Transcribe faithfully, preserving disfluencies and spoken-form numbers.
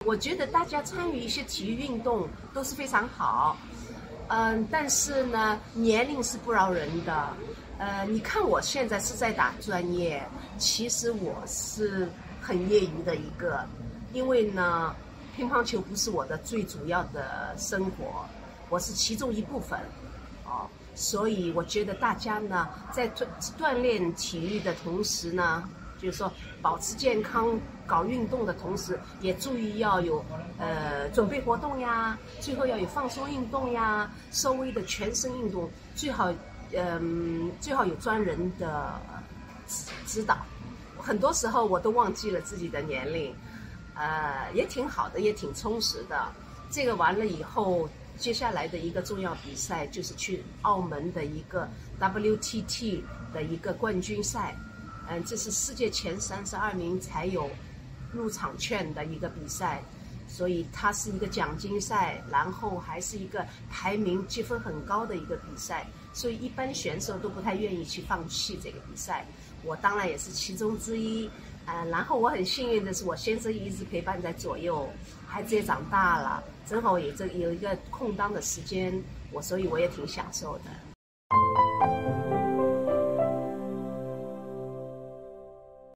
我觉得大家参与一些体育运动都是非常好，嗯，但是呢，年龄是不饶人的。呃，你看我现在是在打专业，其实我是很业余的一个，因为呢，乒乓球不是我的最主要的生活，我是其中一部分，哦，所以我觉得大家呢，在锻锻炼体育的同时呢，就是说保持健康、搞运动的同时，也注意要有呃准备活动呀，最后要有放松运动呀，稍微的全身运动，最好嗯、呃、最好有专人的指指导。很多时候我都忘记了自己的年龄，呃也挺好的，也挺充实的。这个完了以后，接下来的一个重要比赛就是去澳门的一个 W T T 的一个冠军赛。嗯，这是世界前三十二名才有入场券的一个比赛，所以它是一个奖金赛，然后还是一个排名积分很高的一个比赛，所以一般选手都不太愿意去放弃这个比赛。我当然也是其中之一，呃，然后我很幸运的是，我先生一直陪伴在左右，孩子也长大了，正好有这有一个空档的时间，我所以我也挺享受的。